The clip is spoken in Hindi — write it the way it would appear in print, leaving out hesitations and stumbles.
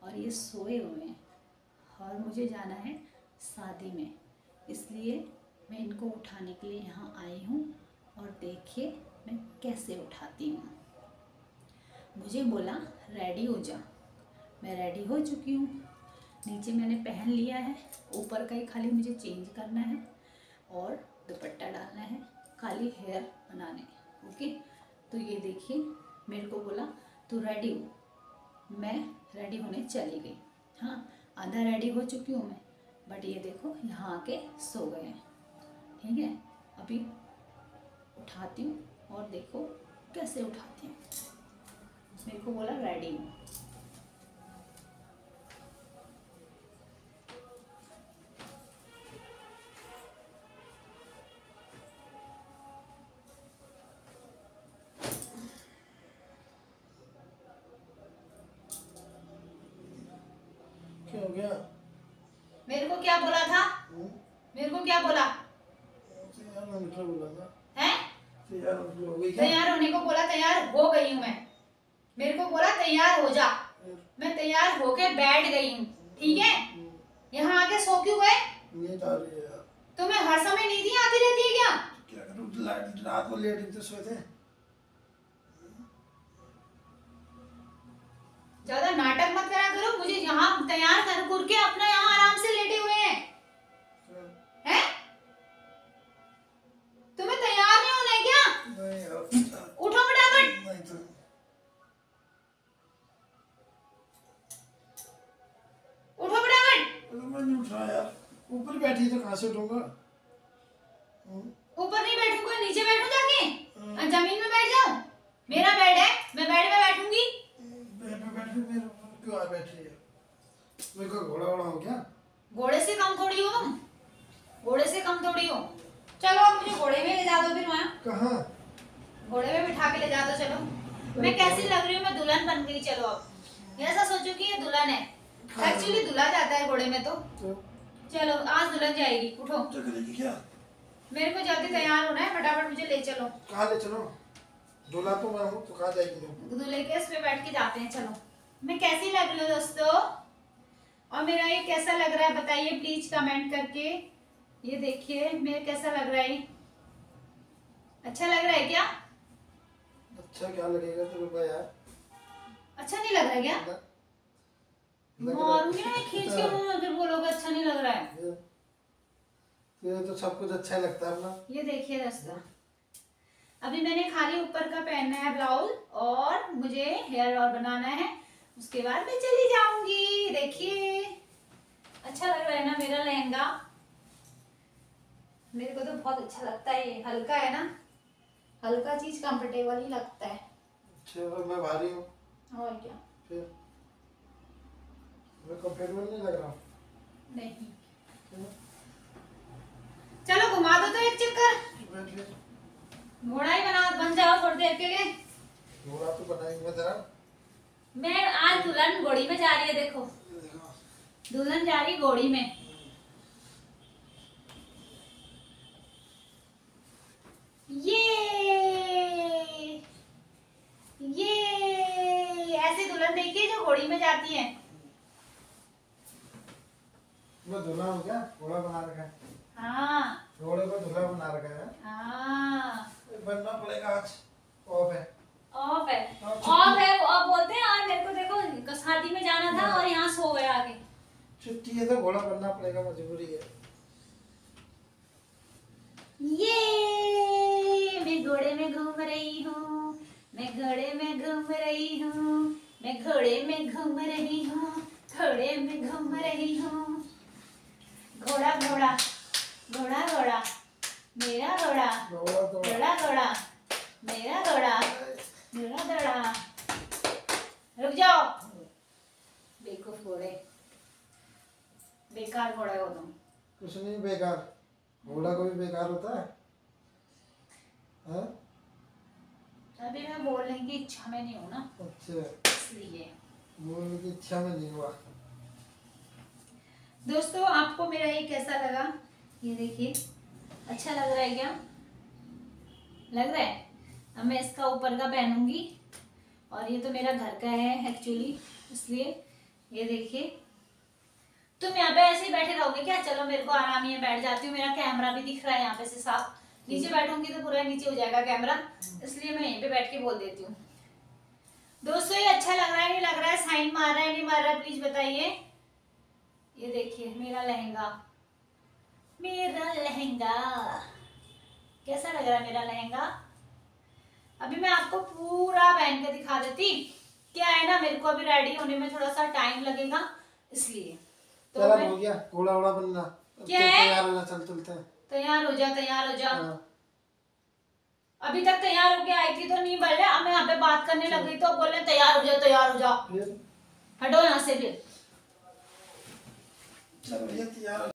और ये सोए हुए हैं और मुझे जाना है शादी में, इसलिए मैं इनको उठाने के लिए यहाँ आई हूँ। और देखिए मैं कैसे उठाती हूँ। मुझे बोला रेडी हो जा, मैं रेडी हो चुकी हूँ। नीचे मैंने पहन लिया है, ऊपर का ही खाली मुझे चेंज करना है और दुपट्टा डालना है, खाली हेयर बनाने। ओके, तो ये देखिए मेरे को बोला तू रेडी हो, मैं रेडी होने चली गई। हाँ, आधा रेडी हो चुकी हूँ मैं, बट ये देखो यहाँ आके सो गए हैं। ठीक है, अभी उठाती हूँ और देखो कैसे उठाती हूँ। मेरे को बोला रेडी हूँ। क्या हो गया? मेरे को क्या बोला था? मेरे को क्या बोला? क्या बोला था? हैं? तैयार हो गई क्या? तैयार होने को बोला, तैयार हो गई हूँ मैं। मेरे को बोला तैयार हो जा, मैं तैयार होके बैठ गई हूँ। ठीक है, यहाँ आके सो क्यों गए? नींद आ रही है यार। तुम्हें हर समय नींद ही आती रहती है क्या? क्या करूँ, रात को लेट ही तो सोए थे। ज्यादा नाटक मत करा करो। मुझे यहाँ तैयार कर के अपना यहाँ आराम से लेटे हुए हैं। हैं? तुम्हें तैयार नहीं होना है क्या? नहीं यार। उठो फटाफट। नहीं तो उठो फटाफट। मैं नहीं उठ रहा यार। ऊपर बैठी तो कहाँ से उठूंगा? ऊपर नहीं बैठूंगा, नीचे बैठो जाके। जमीन में बैठ जाओ। मेरा बेड है, मैं बेड में बैठूंगी। बेड पे बैठी, मेरे ऊपर क्यों आ बैठी है? मेरे को घोड़ा वोड़ा हो क्या? घोड़े से कम थोड़ी हो तुम, घोड़े से कम थोड़ी हो। चलो अब मुझे घोड़े में ले जा दो फिर वहाँ। कहाँ? घोड़े में बिठा के ले जा दो। चलो, मैं कैसी लग रही हूँ? मैं दुल्हन बन गई। चलो अब ऐसा सोचो कि ये दुल्हन है। एक्चुअली दूल्हा जाता है घोड़े में। तो चलो आज दुल्हन जाएगी। उठो। तो करेगी क्या? मेरे को जल्दी तैयार होना है, फटाफट मुझे ले चलो। कहाँ ले चलो? दूल्हा तो मैं हूँ, तो कहाँ जाएगी तुम? दूल्हे के इस पे बैठ के जाते हैं। चलो, मैं कैसी लग रही हूँ दोस्तों, और मेरा ये कैसा लग रहा है बताइए प्लीज कमेंट करके। ये देखिए मेरा कैसा लग रहा है। अच्छा लग रहा है क्या? अच्छा क्या लगेगा तेरे को यार? अच्छा नहीं लग रहा है क्या? मारूंगी ना मैं खींच के मुंह में, फिर बोलोगे अच्छा नहीं लग रहा है। ये तो सब कुछ अच्छा लगता है अपना। ये देखिए दोस्तों, अभी मैंने खाली ऊपर का पहनना है ब्लाउज, और मुझे हेयर और बनाना है, उसके बाद मैं चली जाऊंगी। देखिए अच्छा लग रहा है ना मेरा लहंगा? मेरे को तो बहुत अच्छा लगता है। ये हल्का है ना, हल्का चीज कंफर्टेबल ही लगता है। अच्छा, मैं भारी हूँ और क्या? फिर मैं कंफर्टेबल नहीं लग रहा? नहीं। चलो घुमा दो तो एक चक्कर। घोड़ा ही बन जाओ थोड़ी देर के लिए। घोड़ा तो बनाएंगे जरा। मैं आज दुल्हन घोड़ी में जा रही है। देखो दुल्हन जा रही घोड़ी में। ये ऐसी दुल्हन देखिए जो घोड़ी में जाती है। मैं दूल्हा हूँ क्या? घोड़ा बना रखा है। हाँ, घोड़े को दूल्हा बना रखा है। हाँ, बनना पड़ेगा आज। ऑफ है। ऑफ है, ऑफ है। ऑफ बोलते हैं। और मेरे को देखो शादी में जाना था और यहाँ सो गया आगे। छुट्टी है तो घोड़ा बनना पड़ेगा, मजबूरी है। ये मैं घोड़े में घूम रही हूँ, मैं घोड़े में घूम रही हूँ, मैं घोड़े में घूम रही हूँ, घोड़े में घूम रही हूँ। घोड़ा घोड़ा घोड़ा घोड़ा मेरा घोड़ा, घोड़ा घोड़ा मेरा घोड़ा, मेरा घोड़ा। रुक जाओ बेवकूफ घोड़े, बेकार घोड़ा हो तुम। कुछ नहीं बेकार, घोड़ा कोई बेकार होता है? हाँ? अभी मैं बोलने की इच्छा में नहीं हूँ ना, अच्छा इसलिए। बोलने की इच्छा में नहीं हुआ। दोस्तों आपको मेरा ये कैसा लगा? ये देखिए अच्छा लग रहा है क्या? लग रहा है? अब मैं इसका ऊपर का पहनूंगी, और ये तो मेरा घर का है एक्चुअली, इसलिए ये देखिए, तुम यहाँ पे ऐसे ही बैठे रहोगे क्या? चलो मेरे को आराम ही है, बैठ जाती हूँ। मेरा कैमरा भी दिख रहा है यहाँ पे से साफ। नीचे बैठूंगी तो पूरा नीचे हो जाएगा कैमरा, इसलिए मैं यहीं पे बैठ के बोल देती हूँ। दोस्तों ये अच्छा लग रहा है नहीं लग रहा है? साइन मार रहा है नहीं मार रहा है, प्लीज बताइए। ये देखिए मेरा लहंगा, मेरा लहंगा कैसा लग रहा है? मेरा लहंगा अभी मैं आपको पूरा पहन के दिखा देती। क्या है ना, मेरे को अभी रेडी होने में थोड़ा सा टाइम लगेगा, इसलिए तो तेरा हो गया घोड़ा वोड़ा बनना। क्या है? तैयार होना, चल चलते हैं। तैयार हो जा, तैयार हो जा। हाँ। अभी तक तैयार होके आई थी तो नहीं बोल रहे, अब मैं यहाँ पे बात करने लग गई तो बोल रहे तैयार हो जा, तैयार हो जा। हटो यहाँ से भी। चल भैया तैयार।